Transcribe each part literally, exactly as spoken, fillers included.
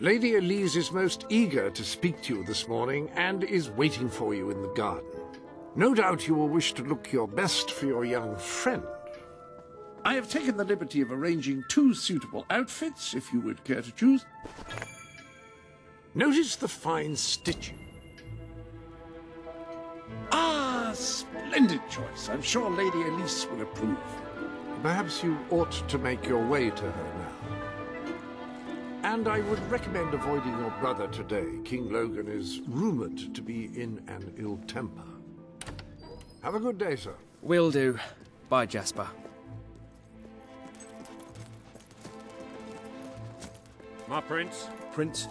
Lady Elise is most eager to speak to you this morning and is waiting for you in the garden. No doubt you will wish to look your best for your young friend. I have taken the liberty of arranging two suitable outfits, if you would care to choose. Notice the fine stitching. Ah, splendid choice. I'm sure Lady Elise will approve. Perhaps you ought to make your way to her now. And I would recommend avoiding your brother today. King Logan is rumoured to be in an ill temper. Have a good day, sir. Will do. Bye, Jasper. My prince. Prince.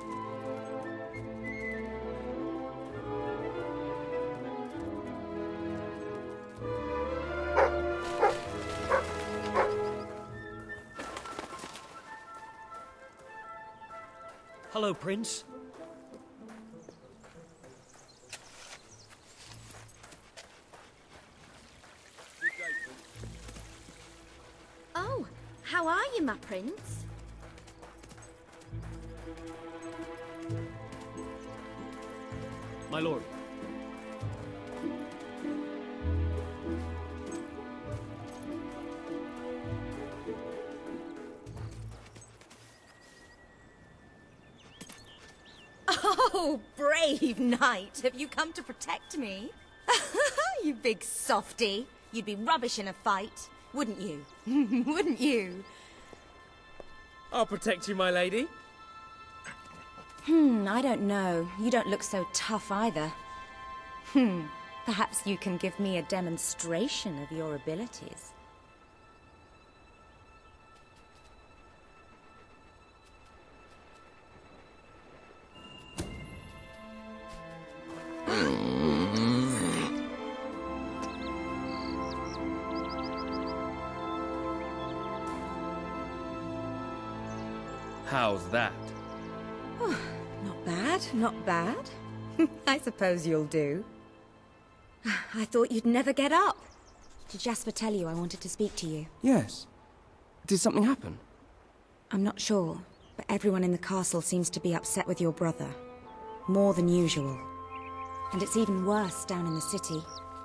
Hello, Prince. Oh, how are you, my prince? My lord. Oh, brave knight. Have you come to protect me? You big softy. You'd be rubbish in a fight, wouldn't you? Wouldn't you? I'll protect you, my lady. Hmm, I don't know. You don't look so tough either. Hmm, perhaps you can give me a demonstration of your abilities. How's that? Oh, not bad, not bad. I suppose you'll do. I thought you'd never get up. Did Jasper tell you I wanted to speak to you? Yes. Did something happen? I'm not sure, but everyone in the castle seems to be upset with your brother. More than usual. And it's even worse down in the city.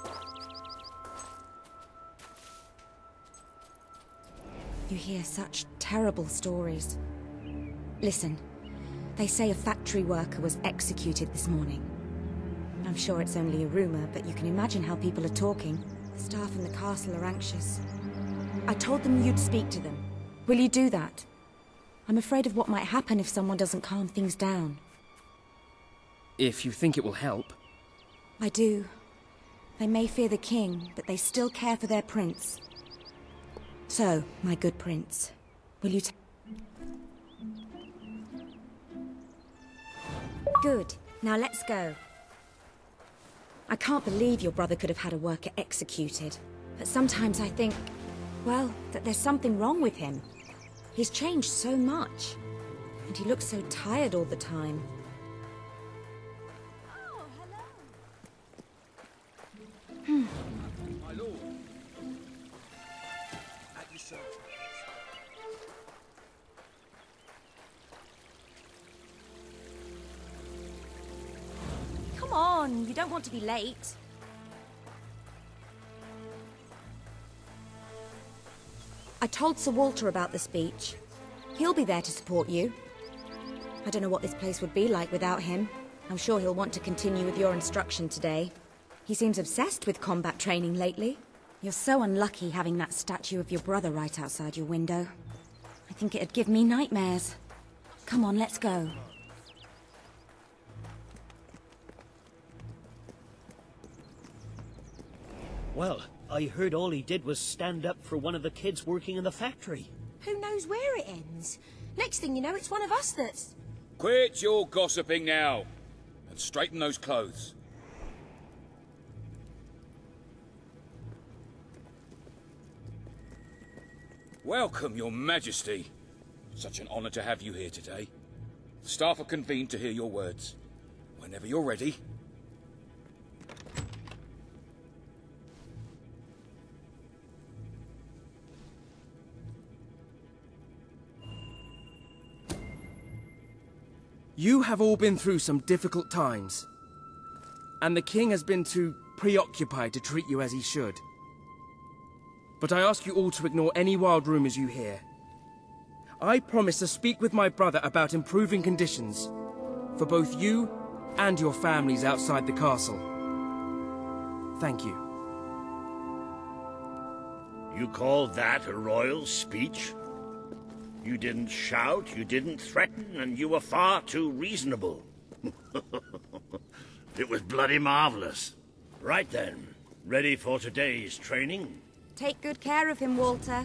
You hear such terrible stories. Listen, they say a factory worker was executed this morning. I'm sure it's only a rumor, but you can imagine how people are talking. The staff in the castle are anxious. I told them you'd speak to them. Will you do that? I'm afraid of what might happen if someone doesn't calm things down. If you think it will help. I do. They may fear the king, but they still care for their prince. So, my good prince, will you take... Good. Now let's go. I can't believe your brother could have had a worker executed. But sometimes I think, well, that there's something wrong with him. He's changed so much. And he looks so tired all the time. Oh, hello. Hmm. My lord. At your service. Come on, you don't want to be late. I told Sir Walter about the speech. He'll be there to support you. I don't know what this place would be like without him. I'm sure he'll want to continue with your instruction today. He seems obsessed with combat training lately. You're so unlucky having that statue of your brother right outside your window. I think it'd give me nightmares. Come on, let's go. Well, I heard all he did was stand up for one of the kids working in the factory. Who knows where it ends? Next thing you know, it's one of us that's... Quit your gossiping now, and straighten those clothes. Welcome, Your Majesty. Such an honor to have you here today. The staff are convened to hear your words. Whenever you're ready. You have all been through some difficult times. And the king has been too preoccupied to treat you as he should. But I ask you all to ignore any wild rumors you hear. I promise to speak with my brother about improving conditions for both you and your families outside the castle. Thank you. You call that a royal speech? You didn't shout, you didn't threaten, and you were far too reasonable. It was bloody marvelous. Right then, ready for today's training? Take good care of him, Walter.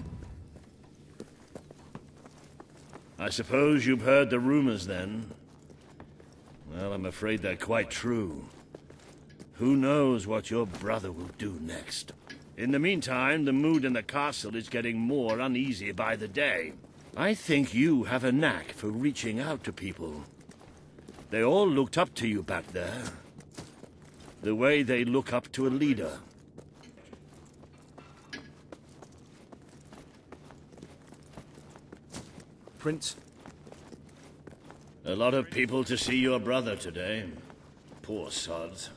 I suppose you've heard the rumors then? Well, I'm afraid they're quite true. Who knows what your brother will do next? In the meantime, the mood in the castle is getting more uneasy by the day. I think you have a knack for reaching out to people. They all looked up to you back there. The way they look up to a leader. Prince? A lot of people to see your brother today. Poor sods.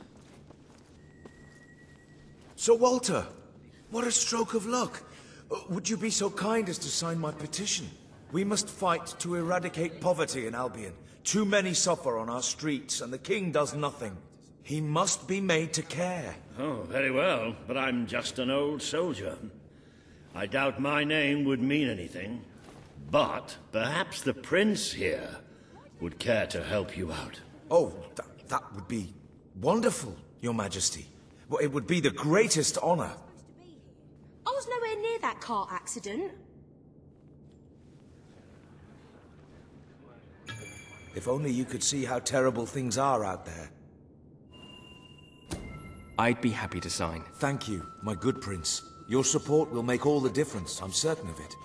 Sir Walter, what a stroke of luck. Uh, Would you be so kind as to sign my petition? We must fight to eradicate poverty in Albion. Too many suffer on our streets, and the king does nothing. He must be made to care. Oh, very well, but I'm just an old soldier. I doubt my name would mean anything. But perhaps the prince here would care to help you out. Oh, th that would be wonderful, your majesty. Well, it would be the greatest honor. I was nowhere near that car accident. If only you could see how terrible things are out there. I'd be happy to sign. Thank you, my good prince. Your support will make all the difference, I'm certain of it.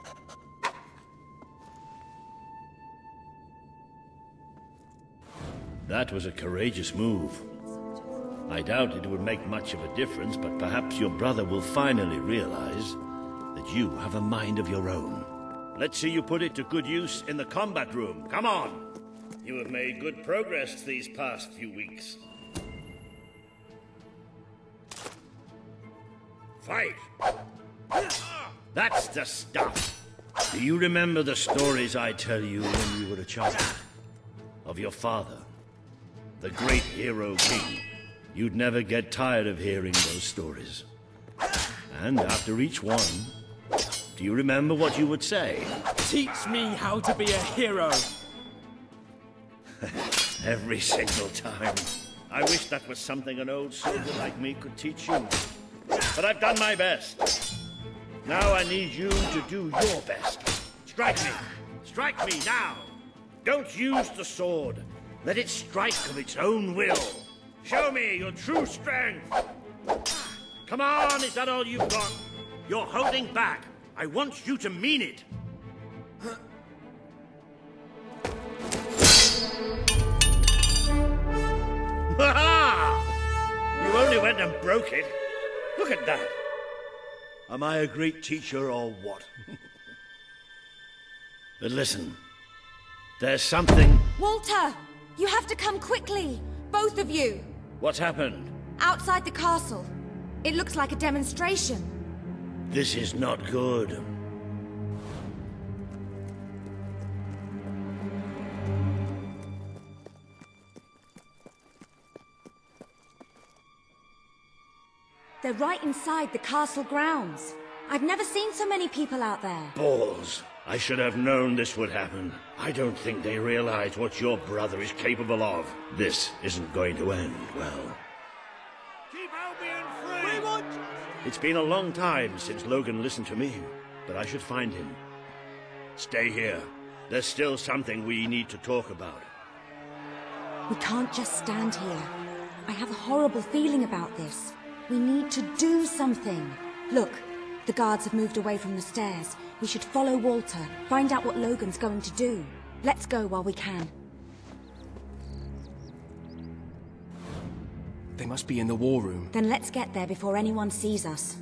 That was a courageous move. I doubt it would make much of a difference, but perhaps your brother will finally realize that you have a mind of your own. Let's see you put it to good use in the combat room. Come on! You have made good progress these past few weeks. Fight! That's the stuff! Do you remember the stories I tell you when you were a child? Of your father, the great hero king. You'd never get tired of hearing those stories. And after each one, do you remember what you would say? Teach me how to be a hero! Every single time. I wish that was something an old soldier like me could teach you. But I've done my best. Now I need you to do your best. Strike me! Strike me now! Don't use the sword. Let it strike of its own will. Show me your true strength. Come on, is that all you've got? You're holding back. I want you to mean it. Ha-ha! You only went and broke it. Look at that. Am I a great teacher or what? But listen, there's something... Walter! You have to come quickly! Both of you! What's happened? Outside the castle. It looks like a demonstration. This is not good. They're right inside the castle grounds. I've never seen so many people out there. Balls. I should have known this would happen. I don't think they realize what your brother is capable of. This isn't going to end well. Keep Albion free! We want... It's been a long time since Logan listened to me, but I should find him. Stay here. There's still something we need to talk about. We can't just stand here. I have a horrible feeling about this. We need to do something. Look, the guards have moved away from the stairs. We should follow Walter, find out what Logan's going to do. Let's go while we can. They must be in the war room. Then let's get there before anyone sees us.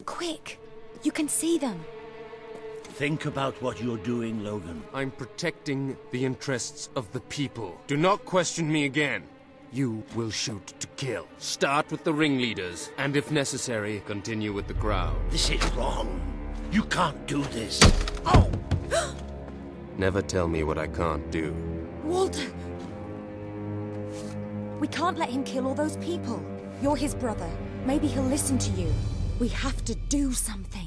Quick! You can see them. Think about what you're doing, Logan. I'm protecting the interests of the people. Do not question me again. You will shoot to kill. Start with the ringleaders, and if necessary, continue with the crowd. This is wrong. You can't do this. Oh! Never tell me what I can't do. Walter! We can't let him kill all those people. You're his brother. Maybe he'll listen to you. We have to do something.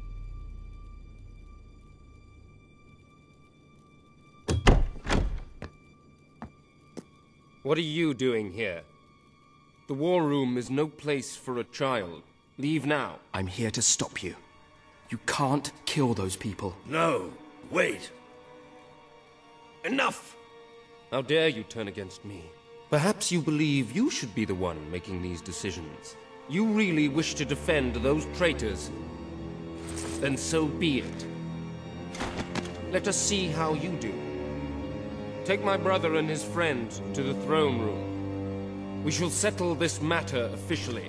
What are you doing here? The war room is no place for a child. Leave now. I'm here to stop you. You can't kill those people. No, wait. Enough! How dare you turn against me? Perhaps you believe you should be the one making these decisions. You really wish to defend those traitors? Then so be it. Let us see how you do. Take my brother and his friend to the throne room. We shall settle this matter officially.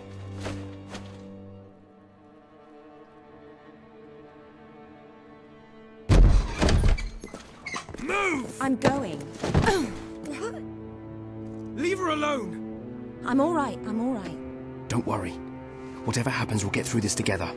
Move! I'm going. What? Leave her alone! I'm all right, I'm all right. Don't worry. Whatever happens, we'll get through this together.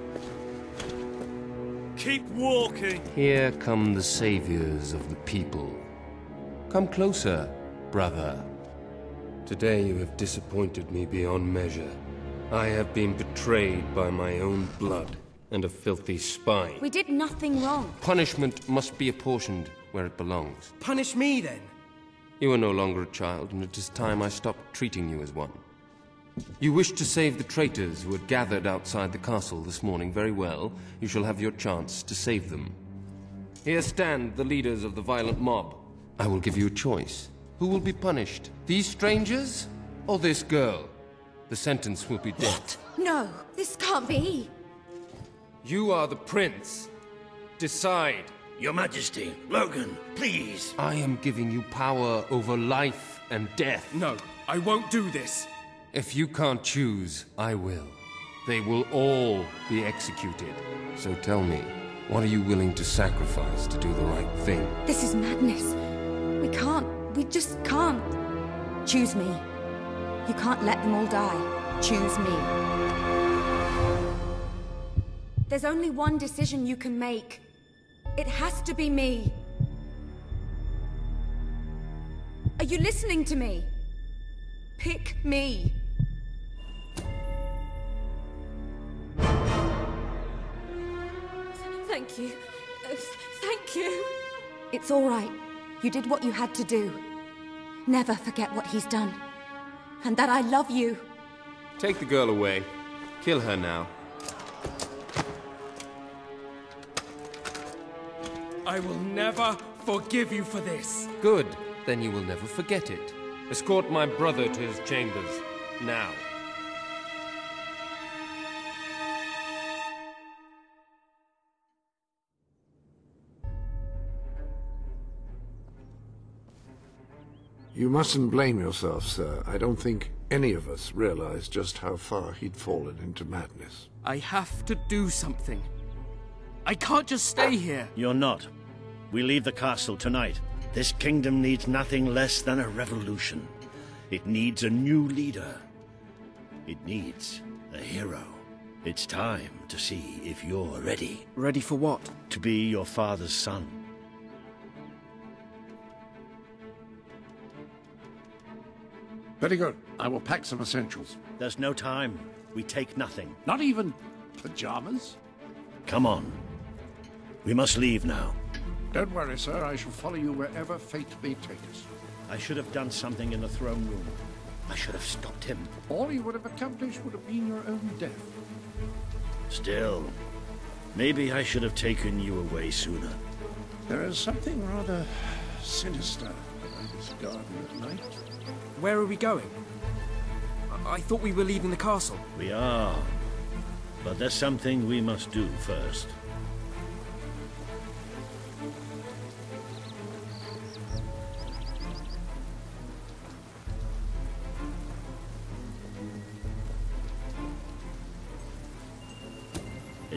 Keep walking! Here come the saviors of the people. Come closer, brother. Today you have disappointed me beyond measure. I have been betrayed by my own blood and a filthy spine. We did nothing wrong. Punishment must be apportioned where it belongs. Punish me, then. You are no longer a child, and it is time I stopped treating you as one. You wish to save the traitors who had gathered outside the castle this morning. Very well. You shall have your chance to save them. Here stand the leaders of the violent mob. I will give you a choice. Who will be punished? These strangers or this girl? The sentence will be death. No, this can't be. You are the prince. Decide. Your Majesty, Logan, please. I am giving you power over life and death. No, I won't do this. If you can't choose, I will. They will all be executed. So tell me, what are you willing to sacrifice to do the right thing? This is madness. We can't. We just can't. Choose me. You can't let them all die. Choose me. There's only one decision you can make. It has to be me. Are you listening to me? Pick me. Thank you. Uh, Thank you. It's all right. You did what you had to do. Never forget what he's done. And that I love you. Take the girl away. Kill her now. I will never forgive you for this. Good. Then you will never forget it. Escort my brother to his chambers. Now. You mustn't blame yourself, sir. I don't think any of us realized just how far he'd fallen into madness. I have to do something. I can't just stay here. You're not. We leave the castle tonight. This kingdom needs nothing less than a revolution. It needs a new leader. It needs a hero. It's time to see if you're ready. Ready for what? To be your father's son. Very good. I will pack some essentials. There's no time. We take nothing. Not even pajamas? Come on. We must leave now. Don't worry, sir. I shall follow you wherever fate may take us. I should have done something in the throne room. I should have stopped him. All you would have accomplished would have been your own death. Still, maybe I should have taken you away sooner. There is something rather sinister about this garden at night. Where are we going? I, I thought we were leaving the castle. We are. But there's something we must do first.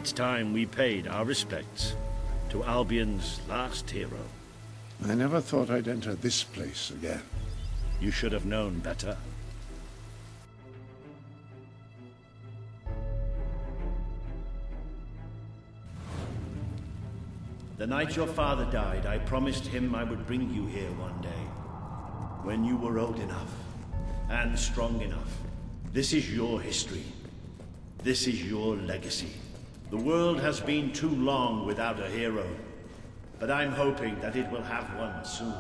It's time we paid our respects to Albion's last hero. I never thought I'd enter this place again. You should have known better. The night your father died, I promised him I would bring you here one day. When you were old enough, and strong enough. This is your history. This is your legacy. The world has been too long without a hero, but I'm hoping that it will have one soon.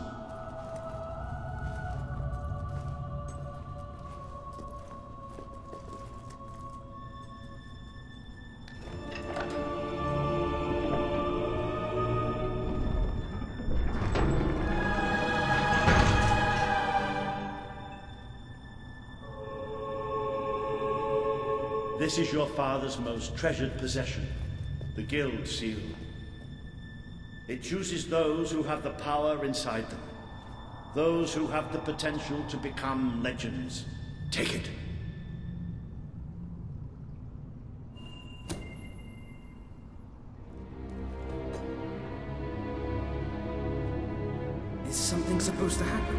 This is your father's most treasured possession, the Guild Seal. It chooses those who have the power inside them, those who have the potential to become legends. Take it. Is something supposed to happen?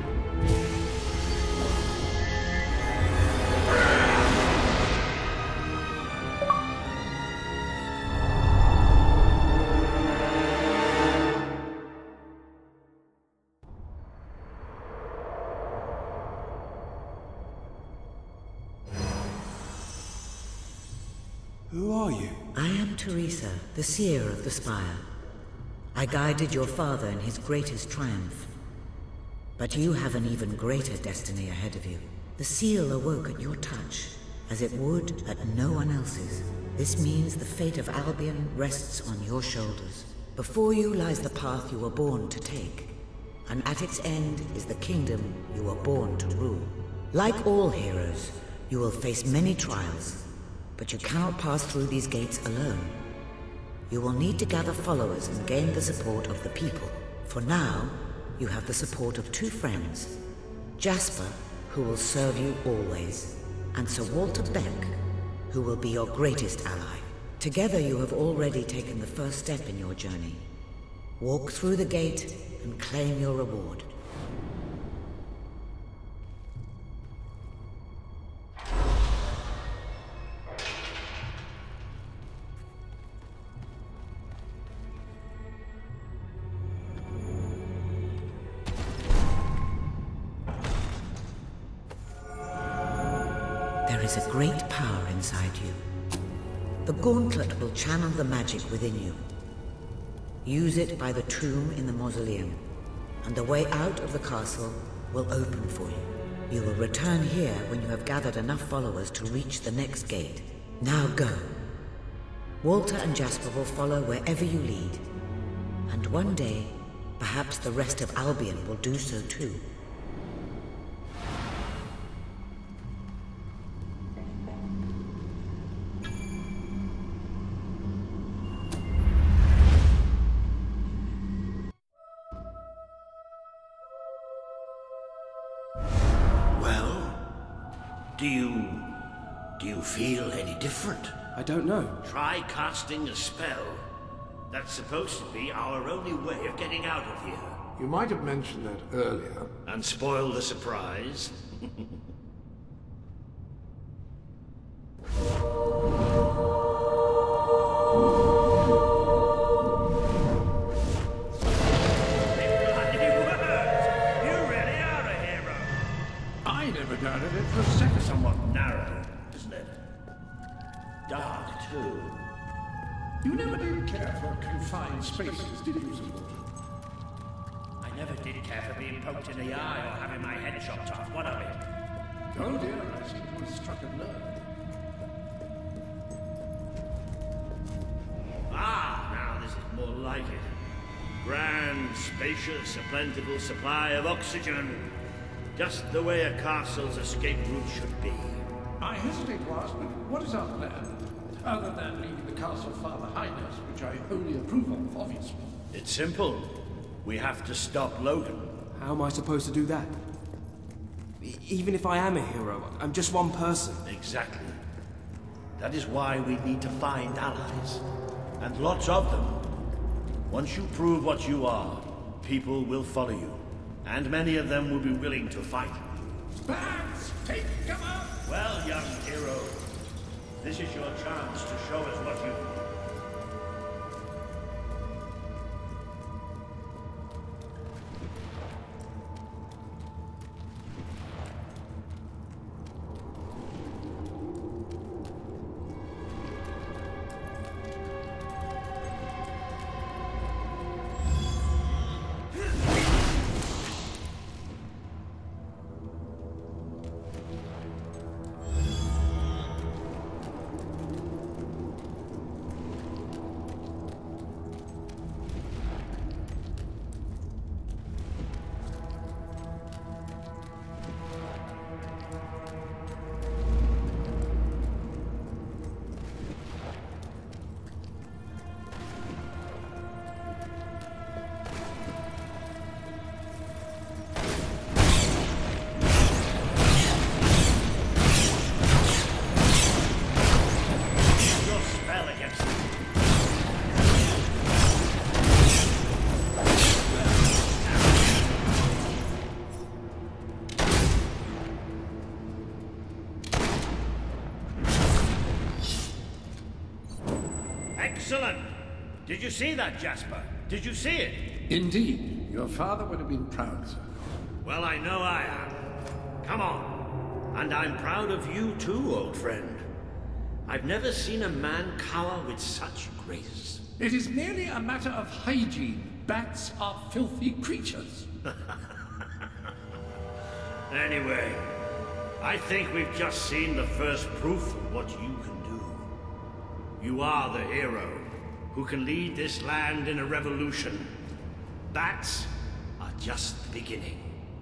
Who are you? I am Teresa, the seer of the spire. I guided your father in his greatest triumph. But you have an even greater destiny ahead of you. The seal awoke at your touch, as it would at no one else's. This means the fate of Albion rests on your shoulders. Before you lies the path you were born to take, and at its end is the kingdom you were born to rule. Like all heroes, you will face many trials, but you cannot pass through these gates alone. You will need to gather followers and gain the support of the people. For now, you have the support of two friends. Jasper, who will serve you always, and Sir Walter Beck, who will be your greatest ally. Together you have already taken the first step in your journey. Walk through the gate and claim your reward. There is a great power inside you. The gauntlet will channel the magic within you. Use it by the tomb in the mausoleum, and the way out of the castle will open for you. You will return here when you have gathered enough followers to reach the next gate. Now go. Walter and Jasper will follow wherever you lead. And one day, perhaps the rest of Albion will do so too. Do you... do you feel any different? I don't know. Try casting a spell. That's supposed to be our only way of getting out of here. You might have mentioned that earlier. And spoil the surprise. Doubted it for a second. Somewhat narrow, isn't it? Dark, too. You never did care for confined spaces, did you, Sir Walter? I never did care for being poked in the eye or having my head chopped off. What of it? Oh dear, I seem to have struck a nerve. Ah, now this is more like it. Grand, spacious, a plentiful supply of oxygen. Just the way a castle's escape route should be. I hesitate to ask, but what is our plan? Other than leaving the castle far behind us, which I wholly approve of, obviously. It's simple. We have to stop Logan. How am I supposed to do that? E- even if I am a hero, I'm just one person. Exactly. That is why we need to find allies. And lots of them. Once you prove what you are, people will follow you. And many of them will be willing to fight. Bats, take cover! Well, young hero, this is your chance to show us what you... Excellent! Did you see that, Jasper? Did you see it? Indeed. Your father would have been proud, sir. Well, I know I am. Come on. And I'm proud of you too, old friend. I've never seen a man cower with such grace. It is merely a matter of hygiene. Bats are filthy creatures. Anyway, I think we've just seen the first proof of what you can do. You are the hero who can lead this land in a revolution. Bats are just the beginning.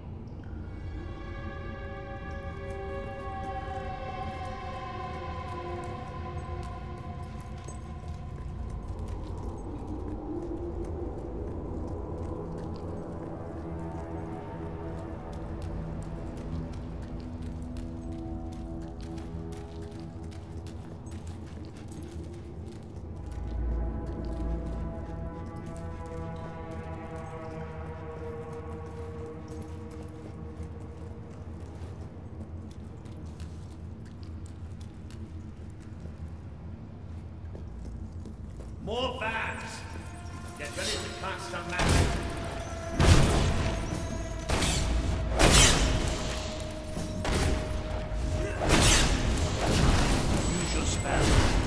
More bats! Get ready to cast some magic. Use your spell.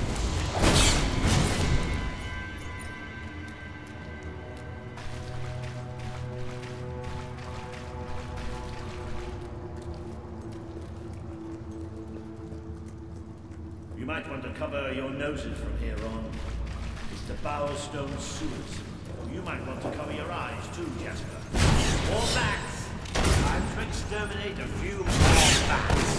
You might want to cover your noses from here on. The Bowerstone sewers. You might want to cover your eyes too, Jasper. More bats! Time to exterminate a few more bats!